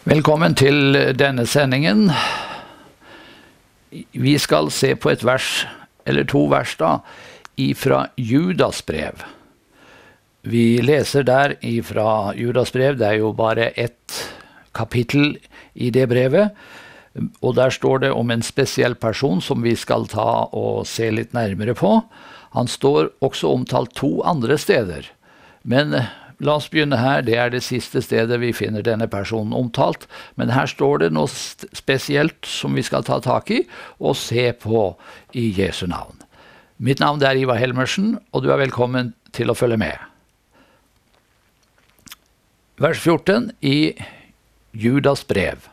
Velkommen til denne sendingen. Vi skal se på et vers, eller to vers da, ifra Judas brev. Vi leser der ifra Judas brev, det er jo bare ett kapittel i det brevet, og der står det om en spesiell person som vi skal ta og se litt nærmere på. Han står også omtalt to andre steder, men la oss begynne her. Det er det siste stedet vi finner denne personen omtalt, men her står det noe spesielt som vi skal ta tak i og se på i Jesu navn. Mitt navn er Ivar Helmersen, og du er velkommen til å følge med. Vers 14 i Judas brev.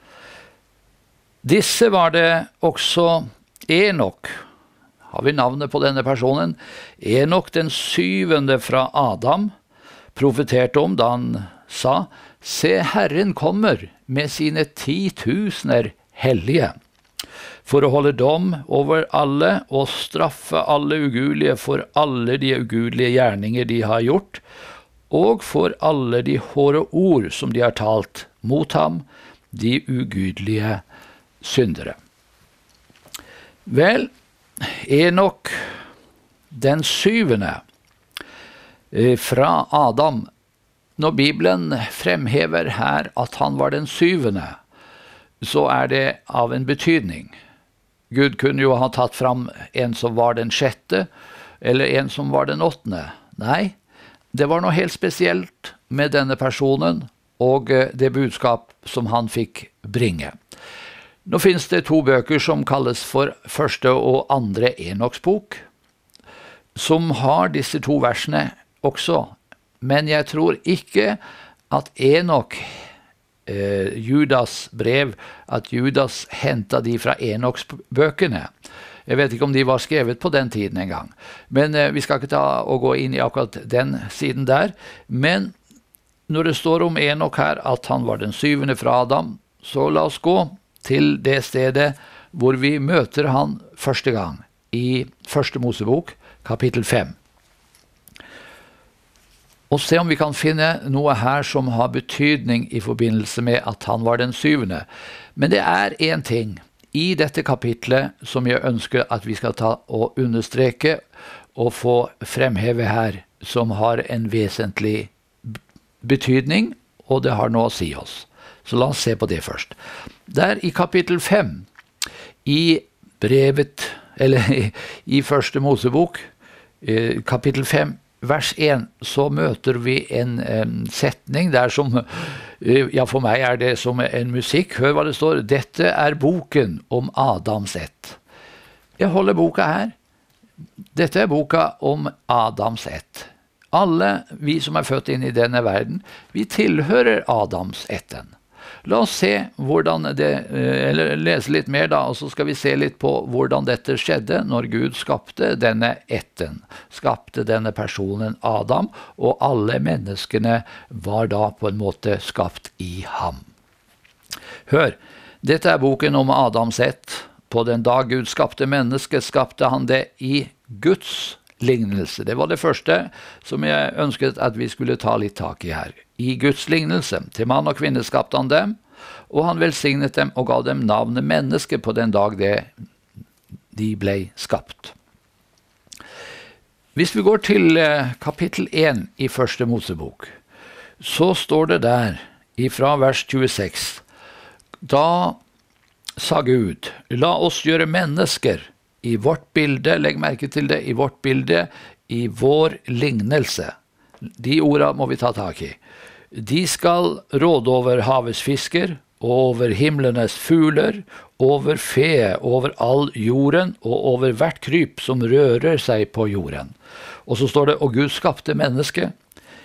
Disse var det også Enok. Har vi navnet på denne personen? Enok, den syvende fra Adam, profeterte om da han sa: «Se, Herren kommer med sine 10 000 hellige, for å holde dom over alle og straffe alle ugudelige for alle de ugudelige gjerninger de har gjort, og for alle de hårde ord som de har talt mot ham, de ugudelige syndere.» Vel, Enok, den syvende fra Adam. Når Bibelen fremhever her at han var den syvende, så er det av en betydning. Gud kunne jo ha tatt fram en som var den sjette, eller en som var den åttende. Nei, det var noe helt spesielt med denne personen og det budskap som han fikk bringe. Nå finnes det to bøker som kalles for første og andre Enoks bok, som har disse to versene også, men jeg tror ikke at Enok, Judas brev, at Judas hentet de fra Enoks bøkene. Jeg vet ikke om de var skrevet på den tiden en gang, men vi skal ikke ta og gå inn i akkurat den siden der. Men når det står om Enok her, at han var den syvende fra Adam, så la oss gå til det stedet hvor vi møter han første gang, i første Mosebok, kapittel 5. Og se om vi kan finne noe her som har betydning i forbindelse med at han var den syvende. Men det er en ting i dette kapitlet som jeg ønsker at vi skal ta og understreke og få fremheve her, som har en vesentlig betydning, og det har noe å si oss. Så la oss se på det først. Der i kapittel 5, i brevet, eller i første Mosebok, kapittel 5, vers 1, så møter vi en setning der som, ja, for meg er det som en musikk. Hør hva det står: «Dette er boken om Adams ett». Jeg holder boka her. Dette er boka om Adams ett. Alle vi som er født inn i denne verden, vi tilhører Adams etten. La oss se hvordan det, eller lese litt mer da, og så skal vi se litt på hvordan dette skjedde når Gud skapte denne etten, skapte denne personen Adam, og alle menneskene var da på en måte skapt i ham. Hør, dette er boken om Adams ett. På den dag Gud skapte mennesket, skapte han det i Guds lignelse. Det var det første som jeg ønsket at vi skulle ta litt tak i her. I Guds lignelse. Til mann og kvinne skapte han dem, og han velsignet dem og gav dem navnet menneske på den dag de ble skapt. Hvis vi går til kapittel 1 i første Mosebok, så står det der, ifra vers 26, «Da sa Gud, la oss gjøre mennesker i vårt bilde», legg merke til det, i vårt bilde, i vår lignelse. De ordene må vi ta tak i. «De skal råde over havets fisker, over himlenes fugler, over fe, over all jorden, og over hvert kryp som rører seg på jorden.» Og så står det: «Og Gud skapte mennesket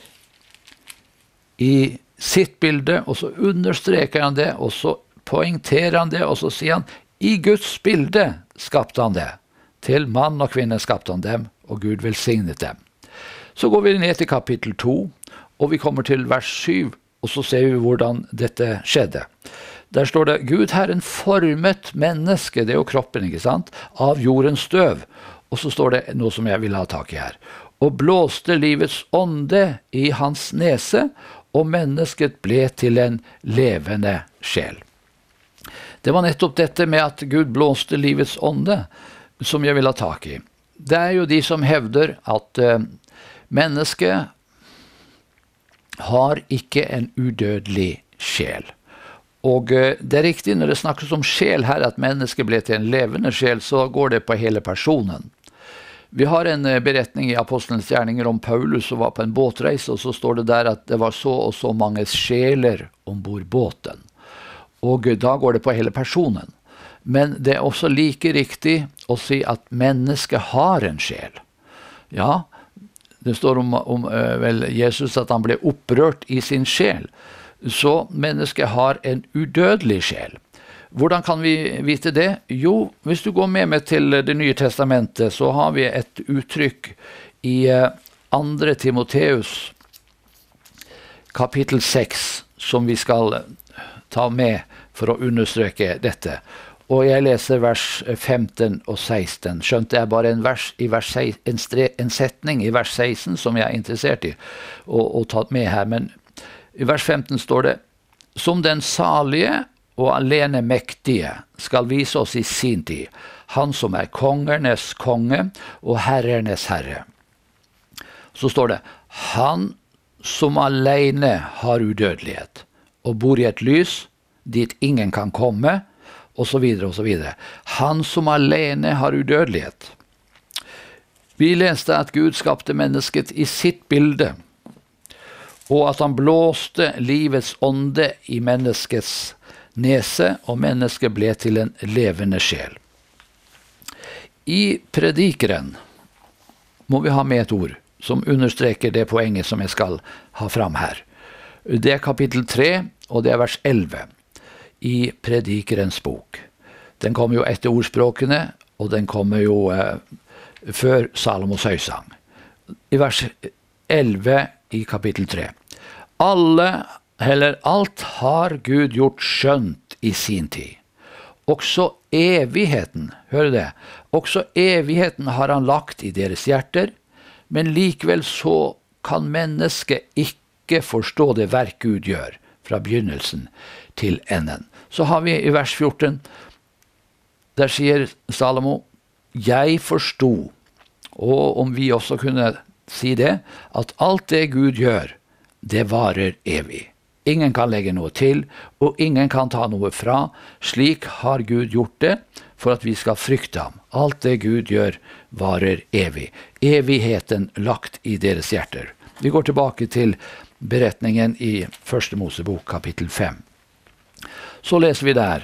i sitt bilde», og så understreker han det, og så poengterer han det, og så sier han: «I Guds bilde skapte han det. Til mann og kvinne skapte han dem, og Gud velsignet dem.» Så går vi ned til kapittel 2, og vi kommer til vers 7, og så ser vi hvordan dette skjedde. Der står det: «Gud Herren formet mennesket», det er jo kroppen, ikke sant, «av jordens støv.» Og så står det noe som jeg vil ha tak i her: «Og blåste livets ånde i hans nese, og mennesket ble til en levende sjel. Det var nettopp dette med at Gud blåste livets ånde som jeg vil ha tak i. Det er jo de som hevder at mennesket har ikke en udødelig sjel. Og det er riktig når det snakkes om sjel her, at mennesket ble til en levende sjel, så går det på hele personen. Vi har en beretning i Apostelens gjerninger om Paulus som var på en båtreise, og så står det der at det var så og så mange sjeler ombord båten. Og da går det på hele personen. Men det er også like riktig å si at mennesket har en sjel. Ja, det står om vel Jesus at han ble opprørt i sin sjel. Så mennesket har en udødelig sjel. Hvordan kan vi vite det? Jo, hvis du går med meg til Det nye testamentet, så har vi et uttrykk i 2. Timoteus kapittel 6, som vi skal ta med for å understreke dette. Og jeg leser vers 15 og 16. Skjønt det er bare en setning i vers 16 som jeg er interessert i å ta med her. Men i vers 15 står det: «Som den salige og alene mektige skal vise oss i sin tid, han som er kongernes konge og herrenes herre.» Så står det: «Han som alene har udødelighet, og bor i et lys dit ingen kan komme», og så videre og så videre. Han som alene har udødelighet. Vi leste at Gud skapte mennesket i sitt bilde, og at han blåste livets ånde i menneskets nese, og mennesket ble til en levende sjel. I predikeren må vi ha med et ord som understreker det poenget som jeg skal ha fram her. Det er kapittel 3, og det er vers 11 i Predikerens bok. Den kommer jo etter ordspråkene, og den kommer jo før Salomos høysang. I vers 11 i kapittel 3. Alt har Gud gjort skjønt i sin tid. Også evigheten, hører det, også evigheten har han lagt i deres hjerter, men likevel så kan mennesket ikke forstå det verk Gud gjør, fra begynnelsen til enden. Så har vi i vers 14, der sier Salomo: «Jeg forstod», og om vi også kunne si det, at alt det Gud gjør, det varer evig. Ingen kan legge noe til, og ingen kan ta noe fra. Slik har Gud gjort det, for at vi skal frykte ham. Alt det Gud gjør, varer evig. Evigheten lagt i deres hjerter. Vi går tilbake til beretningen i 1. Mosebok kapittel 5. Så leser vi der: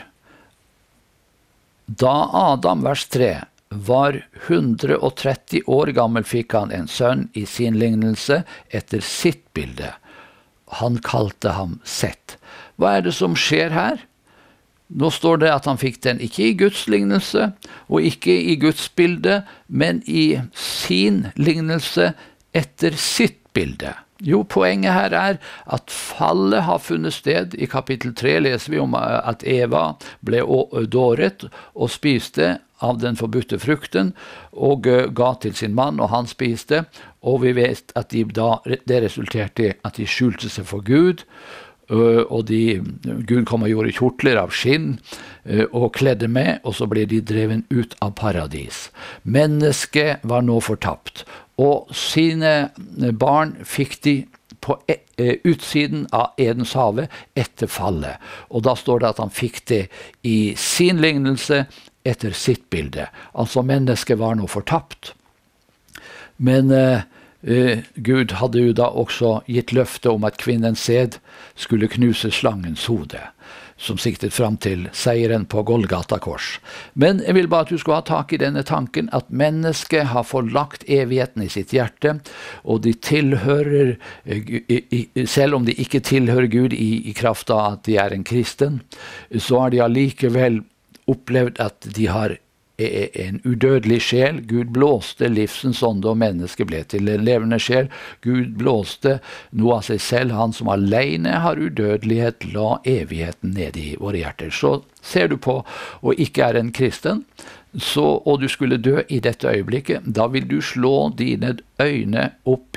«Da Adam, vers 3, var 130 år gammel, fikk han en sønn i sin lignelse etter sitt bilde. Han kalte ham Sett.» Hva er det som skjer her? Nå står det at han fikk den ikke i Guds lignelse, og ikke i Guds bilde, men i sin lignelse etter sitt bilde. Jo, poenget her er at fallet har funnet sted. I kapittel 3 leser vi om at Eva ble dåret og spiste av den forbudte frukten, og ga til sin mann, og han spiste. Og vi vet at det resulterte i at de skjulte seg for Gud, og Gud kom og gjorde kjortler av skinn og kledde med, og så ble de dreven ut av paradis. Mennesket var nå fortapt, og sine barn fikk de på utsiden av Edens havet etter fallet. Og da står det at han fikk det i sin lignelse etter sitt bilde. Altså mennesket var nå fortapt. Men Gud hadde jo da også gitt løfte om at kvinnens sæd skulle knuse slangens hode, som siktet fram til seieren på Golgata kors. Men jeg vil bare at du skal ha tak i denne tanken at mennesket har forlagt evigheten i sitt hjerte, og de tilhører, selv om de ikke tilhører Gud i kraft av at de er en kristen, så har de allikevel opplevd at de har en udødelig sjel. Gud blåste livsens ånde, og mennesket ble til en levende sjel. Gud blåste noe av seg selv. Han som alene har udødelighet, la evigheten ned i våre hjerter. Så ser du på og ikke er en kristen, og du skulle dø i dette øyeblikket, da vil du slå dine øyne opp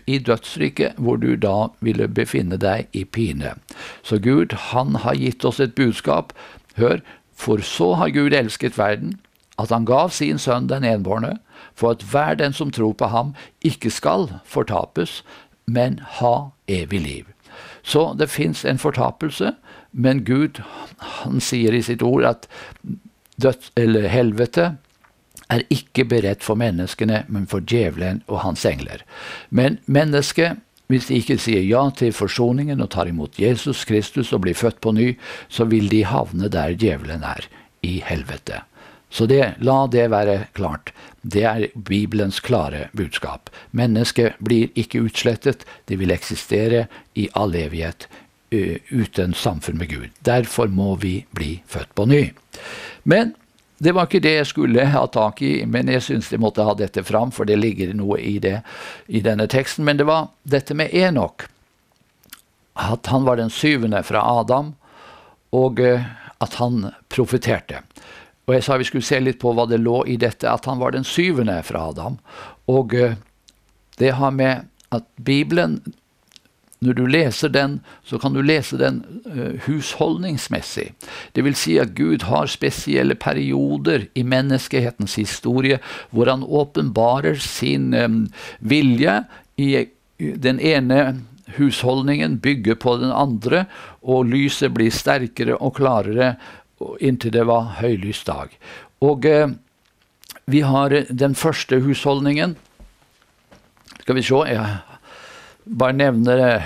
i dødsriket, hvor du da ville befinne deg i pine. Så Gud, han har gitt oss et budskap. Hør, for så har Gud elsket verden, at han gav sin sønn den enbårne, for at hver den som tror på ham ikke skal fortapes, men ha evig liv. Så det finnes en fortapelse, men Gud, han sier i sitt ord at helvete er ikke beredt for menneskene, men for djevelen og hans engler. Men mennesket, hvis de ikke sier ja til forsoningen og tar imot Jesus Kristus og blir født på ny, så vil de havne der djevelen er, i helvete. Så la det være klart. Det er Bibelens klare budskap. Mennesket blir ikke utslettet, det vil eksistere i all evighet uten samfunn med Gud. Derfor må vi bli født på ny. Men det var ikke det jeg skulle ha tak i, men jeg synes jeg måtte ha dette fram, for det ligger noe i det i denne teksten. Men det var dette med Enok, at han var den 7. fra Adam, og at han profeterte. Og jeg sa vi skulle se litt på hva det lå i dette, at han var den 7. fra Adam. Og det har med at Bibelen, når du leser den, så kan du lese den husholdningsmessig. Det vil si at Gud har spesielle perioder i menneskehetens historie, hvor han åpenbarer sin vilje i den ene husholdningen, bygger på den andre, og lyset blir sterkere og klarere, inntil det var høylys dag. Og vi har den første husholdningen. Skal vi se, jeg bare nevner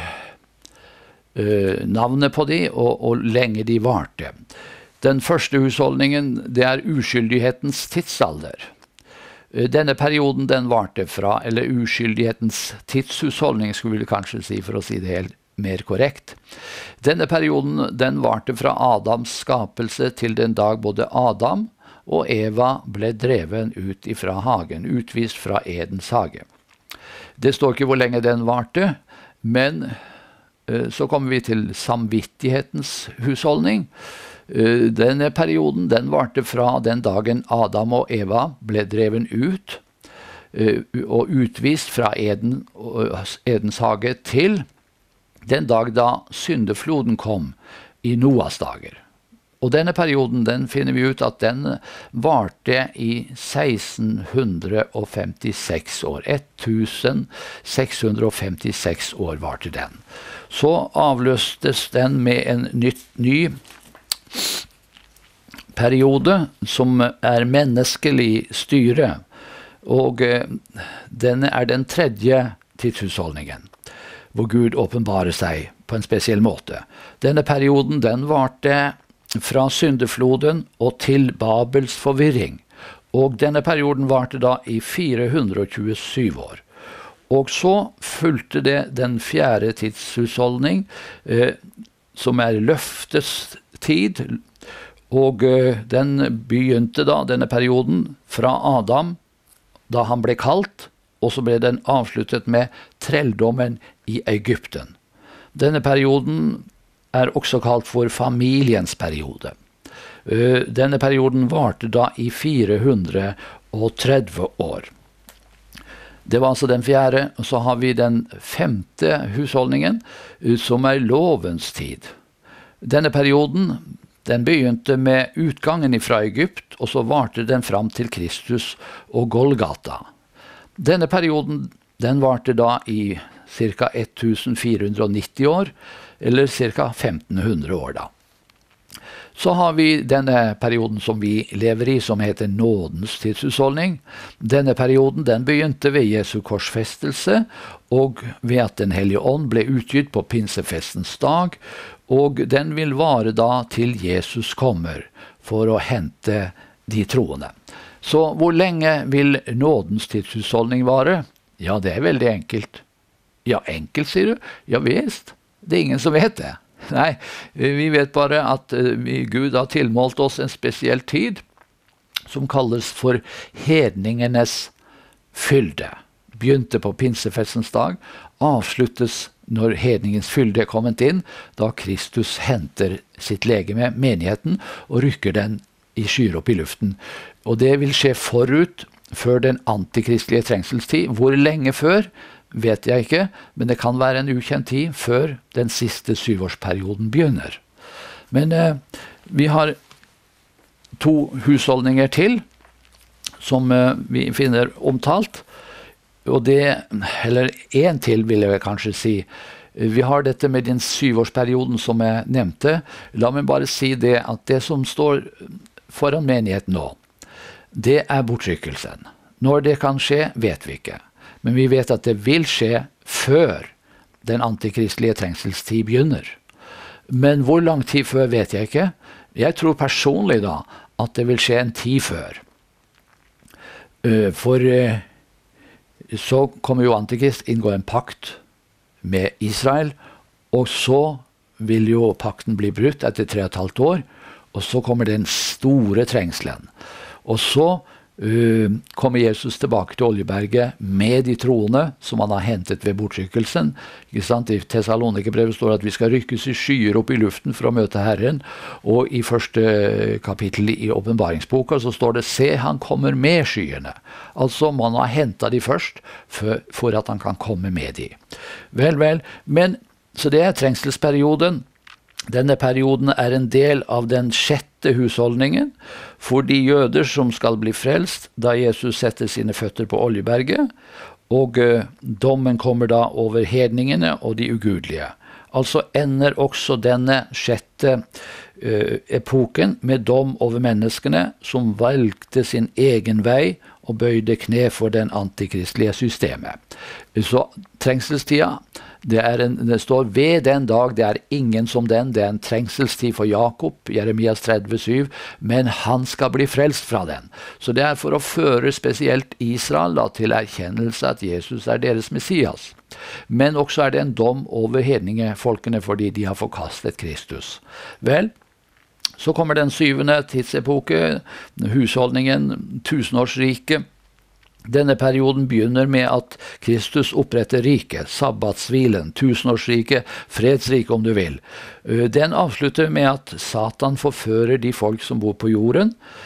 navnet på de, og lenge de varte. Den første husholdningen, det er uskyldighetens tidsalder. Denne perioden den varte fra, eller uskyldighetens tidshusholdning, skulle vi kanskje si, for å si det helt mer korrekt. Denne perioden den varte fra Adams skapelse til den dag både Adam og Eva ble dreven ut ifra hagen, utvist fra Edens hage. Det står ikke hvor lenge den varte, men så kommer vi til samvittighetens husholdning. Denne perioden den varte fra den dagen Adam og Eva ble dreven ut og utvist fra Edens hage til den dag da syndefloden kom i Noas dager. Og denne perioden, den finner vi ut at den varte i 1656 år. 1656 år varte den. Så avløstes den med en ny periode som er menneskelig styre. Og den er den 3. tidshusholdningen, hvor Gud åpenbarer seg på en spesiell måte. Denne perioden, den varte fra syndefloden og til Babels forvirring. Og denne perioden varte da i 427 år. Og så fulgte det den 4. tidshusholdning, som er løftets tid. Og den begynte da, denne perioden, fra Adam, da han ble kalt, og så ble den avsluttet med trelldommen i Egypten. Denne perioden er også kalt for familiens periode. Denne perioden varte da i 430 år. Det var altså den 4., og så har vi den 5. husholdningen, som er lovens tid. Denne perioden, den begynte med utgangen fra Egypt, og så varte den fram til Kristus og Golgata. Denne perioden, den varte da i ca. 1490 år, eller ca. 1500 år da. Så har vi denne perioden som vi lever i, som heter nådens tidshusholdning. Denne perioden den begynte ved Jesu korsfestelse, og ved at den hellige ånd ble utgitt på pinsefestens dag, og den vil vare da til Jesus kommer for å hente de troende. Så hvor lenge vil nådens tidshusholdning vare? Ja, det er veldig enkelt. Ja, enkelt, sier du? Ja, visst. Det er ingen som vet det. Nei, vi vet bare at Gud har tilmålt oss en spesiell tid som kalles for hedningenes fylde. Begynte på pinsefestens dag, avsluttes når hedningens fylde er kommet inn, da Kristus henter sitt legeme, menigheten, og rykker den i skyer opp i luften. Og det vil skje før den antikristelige trengselstid. Hvor lenge før? vet jeg ikke, men det kan være en ukjent tid før den siste 7-årsperioden begynner. Men vi har 2 husholdninger til, som vi finner omtalt, og eller en til vil jeg kanskje si. Vi har dette med den 7-årsperioden som jeg nevnte. La meg bare si det at det som står foran menigheten nå, det bortrykkelsen. Når det kan skje, vet vi ikke. Men vi vet at det vil skje før den antikristelige trengselstid begynner. Men hvor lang tid før vet jeg ikke. Jeg tror personlig da at det vil skje en tid før. For så kommer jo Antikrist inngå en pakt med Israel, og så vil jo pakten bli brutt etter 3,5 år, og så kommer den store trengselen. Og så kommer Jesus tilbake til Oljeberget med de troende som han har hentet ved bortrykkelsen. Ikke sant? I Thessalonikerbrevet står det at vi skal rykkes i skyer opp i luften for å møte Herren, og i første kapittel i åpenbaringsboka så står det se, han kommer med skyene. Altså man har hentet de først for at han kan komme med de. Vel, men så det trengselsperioden. Denne perioden en del av den 6. husholdningen for de jøder som skal bli frelst da Jesus setter sine føtter på Oljeberget, og dommen kommer da over hedningene og de ugudelige. Altså ender også denne 6. epoken med dom over menneskene som valgte sin egen vei og bøyde kne for den antikristelige systemet. Så trengselstida, det står ved den dag, det ingen som den, det en trengselstid for Jakob, Jeremias 37, men han skal bli frelst fra den. Så det for å føre spesielt Israel da, til erkjennelse at Jesus deres Messias. Men også det en dom over hedningefolkene fordi de har forkastet Kristus. Vel, så kommer den 7. tidsepoke, husholdningen, 1000-årsriket. Denne perioden begynner med at Kristus oppretter riket, sabbatshvilen, 1000-årsriket, fredsriket om du vil. Den avslutter med at Satan forfører de folk som bor på jorden.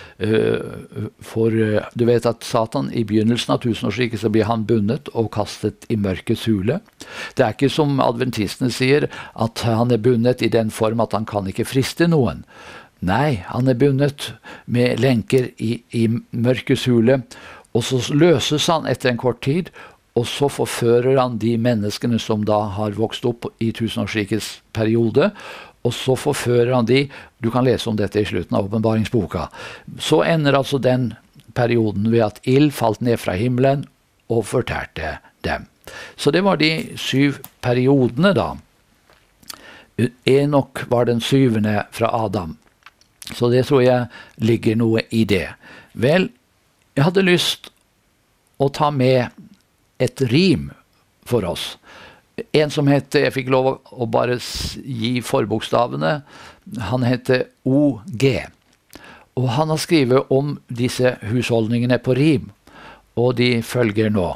For du vet at Satan i begynnelsen av 1000-årsriket så blir han bundet og kastet i mørkets hule. Det ikke som adventistene sier at han bundet i den form at han kan ikke friste noen. Nei, han bundet med lenker i mørkets hule, og så løses han etter en kort tid, og så forfører han de menneskene som da har vokst opp i 1000-årsrikets periode, og så forfører han de, du kan lese om dette i slutten av åpenbaringsboka. Så ender altså den perioden ved at ild falt ned fra himmelen og fortærte dem. Så det var de 7 periodene da. Enok var den 7. fra Adam. Så det tror jeg ligger noe i det. Vel, jeg hadde lyst å ta med et rim for oss. En som heter, jeg fikk lov å bare gi forbokstavene, han heter OG. Og han har skrevet om disse husholdningene på rim, og de følger nå.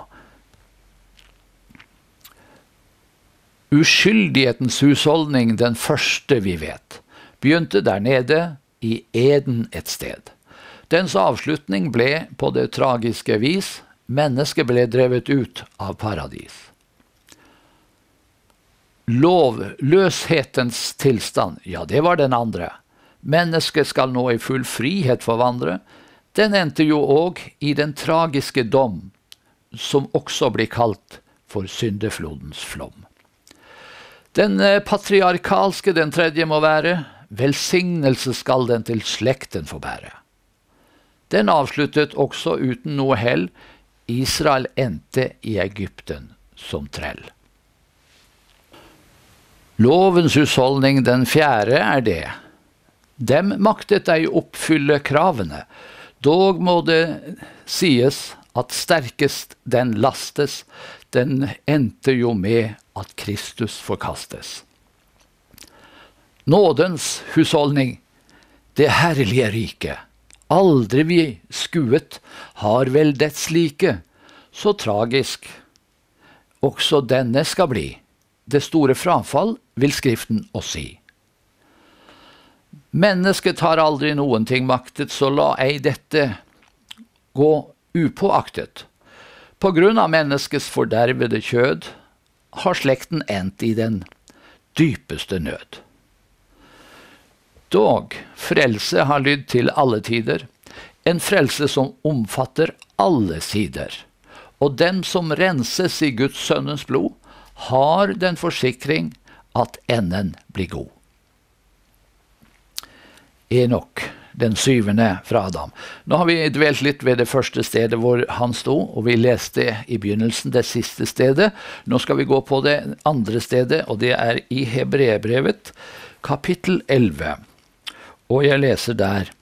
Uskyldighetens husholdning, den første vi vet, begynte der nede i Eden et sted. Dens avslutning ble på det tragiske vis, mennesket ble drevet ut av paradis. Lovløshetens tilstand, ja det var den andre. Mennesket skal nå i full frihet forvandre. Den endte jo også i den tragiske dom, som også blir kalt for syndeflodens flom. Den patriarkalske, den tredje må være, velsignelse skal den til slekten få bære. Den avsluttet også uten noe hell. Israel endte i Egypten som trell. Lovens husholdning, den 4. det. Dem maktet ei oppfylle kravene. Dog må det sies at sterkest den lastes, den endte jo med at Kristus forkastes. Nådens husholdning, det herlige riket, aldri vi skuet, har vel dets like, så tragisk. Også denne skal bli. Det store frafall vil Skriften oss si. Mennesket har aldri noen ting maktet, så la ei dette gå upåaktet. På grunn av menneskets fordervede kjød har slekten endt i den dypeste nød. Dog, frelse har lydd til alle tider, en frelse som omfatter alle sider. Og dem som renses i Guds sønnens blod, har den forsikring at enden blir god. Enok, den syvende fra Adam. Nå har vi dvelt litt ved det første stedet hvor han stod, og vi leste i begynnelsen det siste stedet. Nå skal vi gå på det andre stedet, og det er i Hebreerbrevet, kapittel 11. Og jeg leser der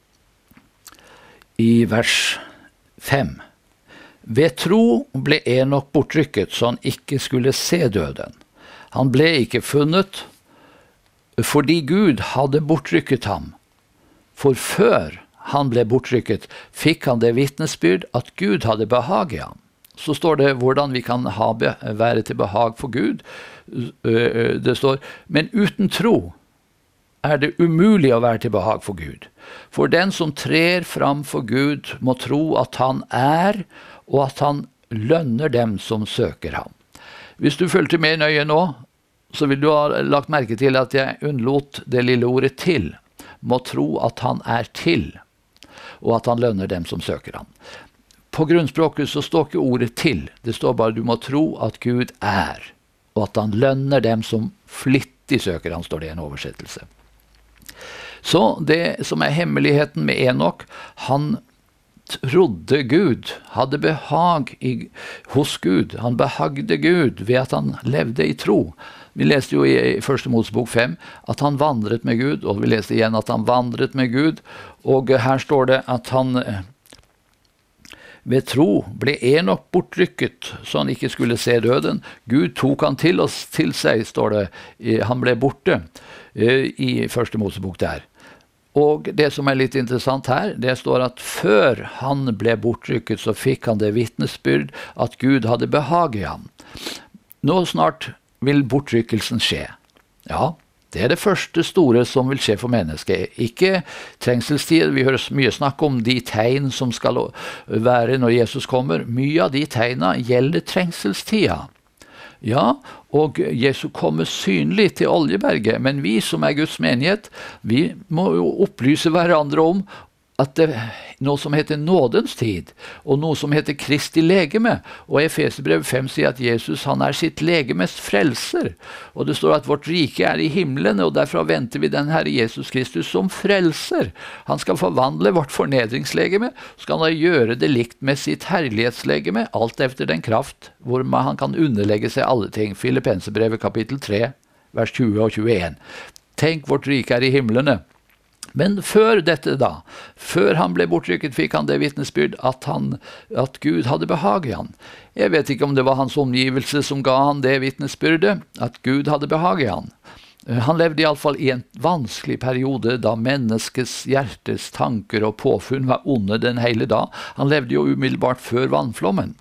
i vers 5. Ved tro ble Enok bortrykket, så han ikke skulle se døden. Han ble ikke funnet, fordi Gud hadde bortrykket ham. For før han ble bortrykket, fikk han det vitnesbyrd at Gud hadde behag i ham. Så står det hvordan vi kan være til behag for Gud. Det står, men uten tro er det umulig å være til behag for Gud. For den som trer fram for Gud må tro at han er, og at han lønner dem som søker ham. Hvis du fulgte med nøye nå, så vil du ha lagt merke til at jeg unnlot det lille ordet til. Må tro at han er til, og at han lønner dem som søker ham. På grunnspråket så står ikke ordet til. Det står bare du må tro at Gud er, og at han lønner dem som flittig søker ham, står det i en oversettelse. Så det som er hemmeligheten med Enok, han trodde Gud, hadde behag hos Gud. Han behagde Gud ved at han levde i tro. Vi leste jo i Første Mosebok 5 at han vandret med Gud, og vi leste igjen at han vandret med Gud. Og her står det at han ved tro ble Enok bortrykket, så han ikke skulle se døden. Gud tok han til seg, står det. Han ble borte i Første Mosebok der. Og det som er litt interessant her, det står at før han ble bortrykket, så fikk han det vitnesbyrd at Gud hadde behag i ham. Nå snart vil bortrykkelsen skje. Ja, det er det første store som vil skje for mennesket. Ikke trengselstid, vi hører mye snakk om de tegn som skal være når Jesus kommer. Mye av de tegna gjelder trengselstida. Ja, og Jesus kommer synlig til Oljeberget, men vi som er Guds menighet, vi må jo opplyse hverandre om at det er noe som heter nådens tid, og noe som heter Kristi legeme. Og Efeserbrevet 5 sier at Jesus han er sitt legemes frelser. Og det står at vårt rike er i himmelen, og derfra venter vi den Herre Jesus Kristus som frelser. Han skal forvandle vårt fornedringslegeme, skal han gjøre det likt med sitt herlighetslegeme, alt efter den kraft hvor han kan underlegge seg alle ting. Filippenserbrevet kapittel 3, vers 20 og 21. Tenk, vårt rike er i himmelene. Men før dette da, før han ble bortrykket, fikk han det vitnesbyrd at Gud hadde behag i han. Jeg vet ikke om det var hans omgivelse som ga han det vitnesbyrdet, at Gud hadde behag i han. Han levde i alle fall i en vanskelig periode da menneskets hjertes tanker og påfunn var onde den hele dag. Han levde jo umiddelbart før vannflommen.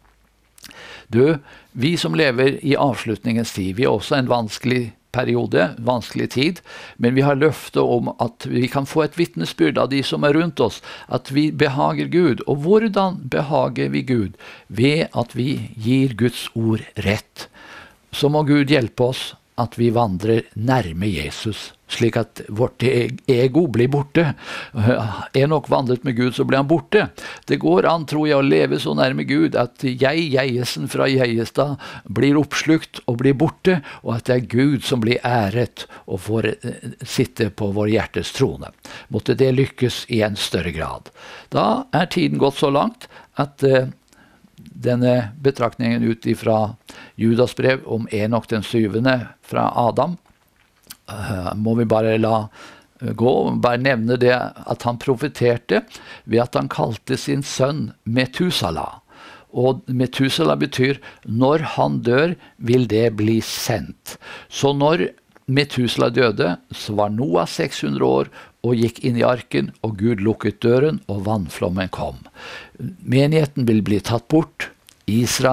Vi som lever i avslutningens tid, vi er også en vanskelig periode, vanskelig tid, men vi har løfte om at vi kan få et vitnesbyrd av de som er rundt oss, at vi behager Gud. Og hvordan behager vi Gud? Ved at vi gir Guds ord rett. Så må Gud hjelpe oss at vi vandrer nærme Jesus, slik at vårt ego blir borte. Enok vandret med Gud, så ble han borte. Det går an, tror jeg, å leve så nærme Gud at jegesen fra Jegestad blir oppslukt og blir borte, og at det er Gud som blir æret og får sitte på vår hjertes trone. Måtte det lykkes i en større grad. Da er tiden gått så langt at denne betraktningen ut ifra Judas brev om Enok den syvende fra Adam, må vi bare la gå, bare nevne det at han profeterte ved at han kalte sin sønn Metusala. Og Metusala betyr når han dør vil det bli sendt. Så når Metusala døde, så var Noah 600 år og gikk inn i arken, og Gud lukket døren, og vannflommen kom. Menigheten vil bli tatt bort. Israel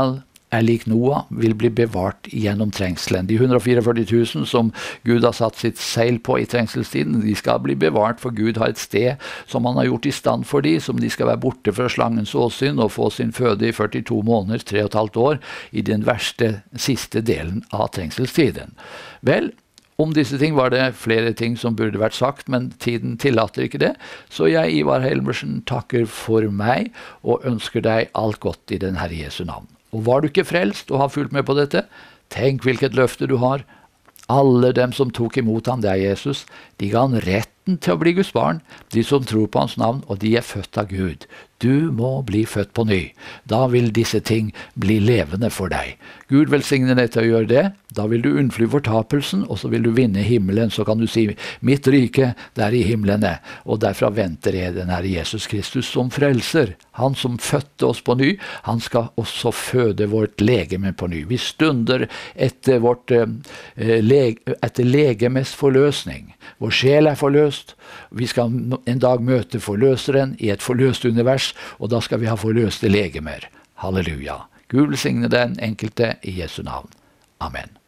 er lik Noah, vil bli bevart gjennom trengselen. De 144 000 som Gud har satt sitt seil på i trengselstiden, de skal bli bevart, for Gud har et sted som han har gjort i stand for de, som de skal være borte fra slangens åsyn og få sin føde i 42 måneder, 3,5 år, i den verste, siste delen av trengselstiden. Vel, om disse ting var det flere ting som burde vært sagt, men tiden tillater ikke det. Så jeg, Ivar Helmersen, takker for meg og ønsker deg alt godt i den Herre Jesu navn. Og var du ikke frelst og har fulgt med på dette, tenk hvilket løfte du har. Alle dem som tok imot ham, det er Jesus, de ga han retten til å bli Guds barn, de som tror på hans navn, og de er født av Gud. Du må bli født på ny. Da vil disse ting bli levende for deg. Gud velsigne deg til å gjøre det. Da vil du unnfly fortapelsen, og så vil du vinne himmelen. Så kan du si, mitt rike, det er i himmelene. Og derfra venter jeg den Herre Jesus Kristus som frelser. Han som fødte oss på ny, han skal også føde vårt legeme på ny. Vi stunder etter legemes forløsning. Vår sjel er forløst. Vi skal en dag møte forløseren i et forløst univers, og da skal vi ha forløste legemer. Halleluja. Gud velsigne den enkelte i Jesu navn. Amen.